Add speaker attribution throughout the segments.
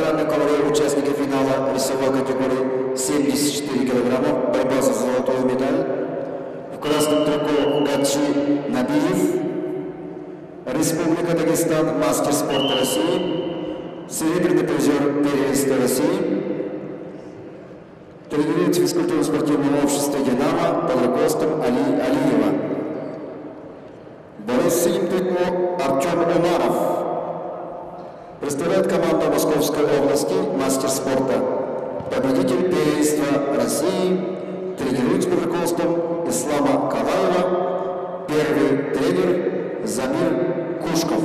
Speaker 1: иностранной калории участники финала весовой категории 74 килограмма, борьба за золотой медаль. В красном трико Гаджи Набиев, Республика Дагестан, мастер спорта России, серебряный призер первенства России. Тренирует физкультурно-спортивное общество «Динамо» под руководством Алиева. Борец с синим трико Артем Умаров. Представляет команду Московской области, мастер спорта, победитель первенства России, тренируется под руководством Ислама Калаева, первый тренер Замир Кушков.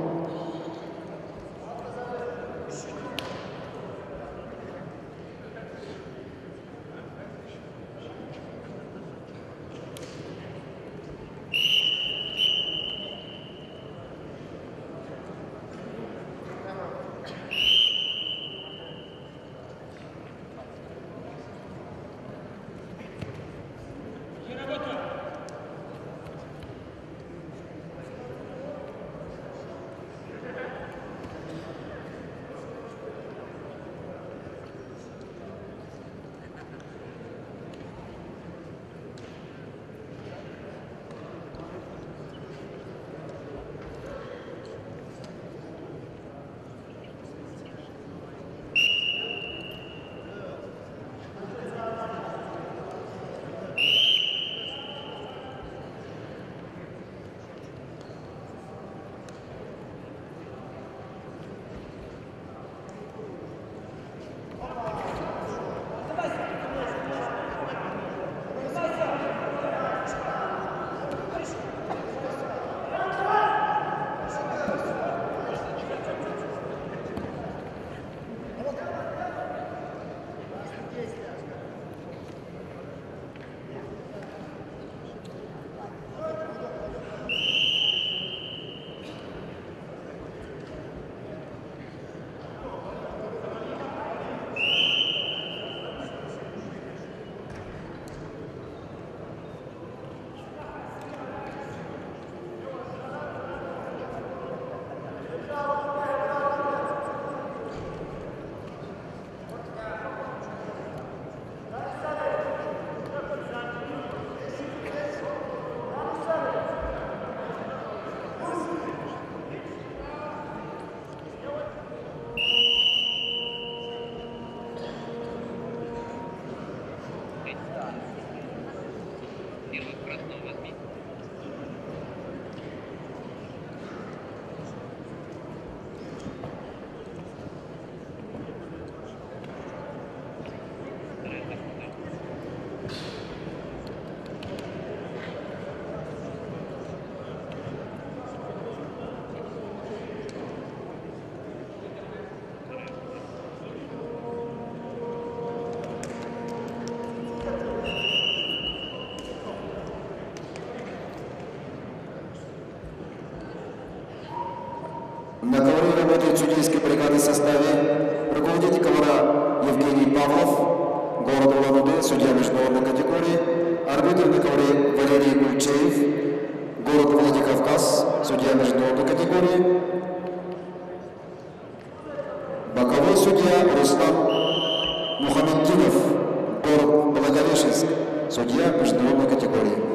Speaker 1: На ковре работает судейской бригады в составе руководитель ковра Евгений Павлов, город Улан-Удэ, судья международной категории, арбитр на ковре Валерий Гульчеев, город Владикавказ, судья международной категории, боковой судья Руслан Мухаммеддинов, город Благовещенск, судья международной категории.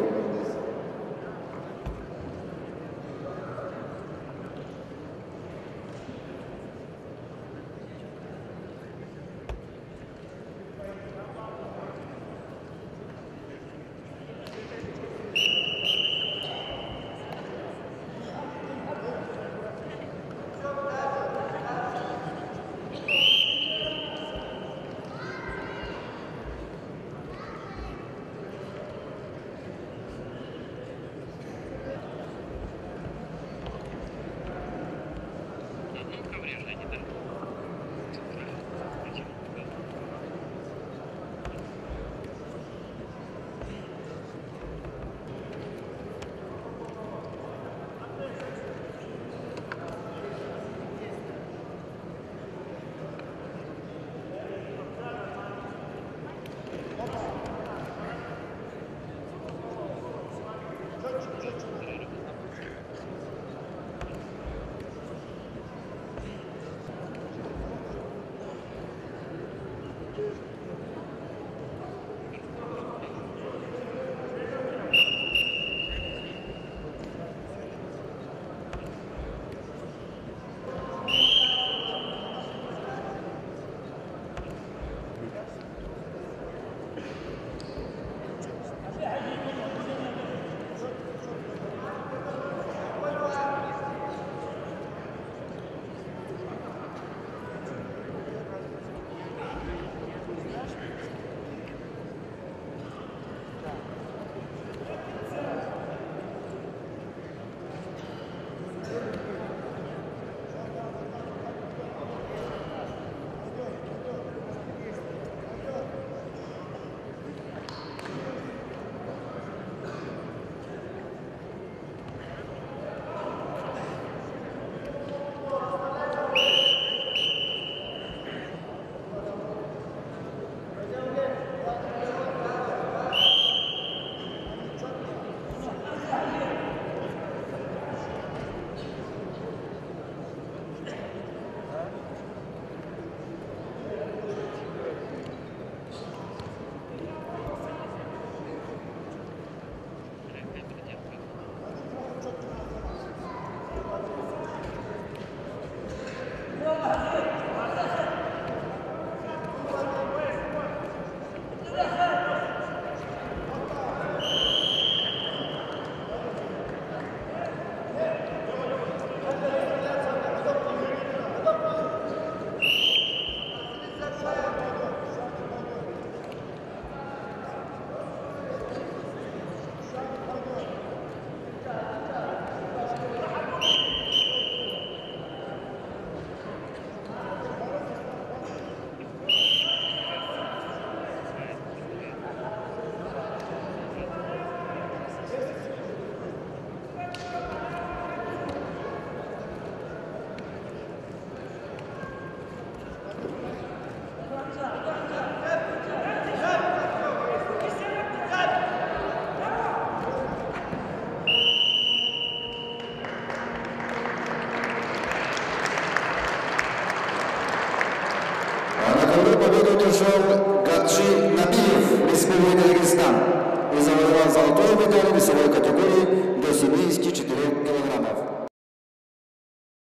Speaker 1: подошел Гаджи Набиев, Республика Дагестан, и завоевал золотую медаль весовой категории.